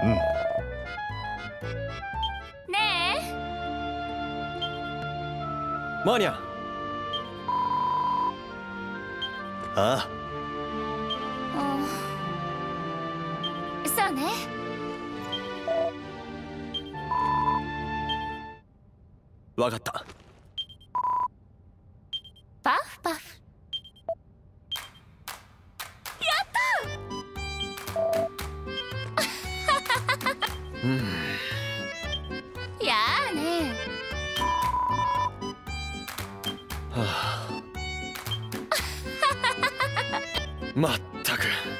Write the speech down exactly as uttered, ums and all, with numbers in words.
うん。 ねえマーニャ。ああ。 うん、そうね。 わかった。 パフパフ。やった。 うん。 やあね。 はあ。まったく。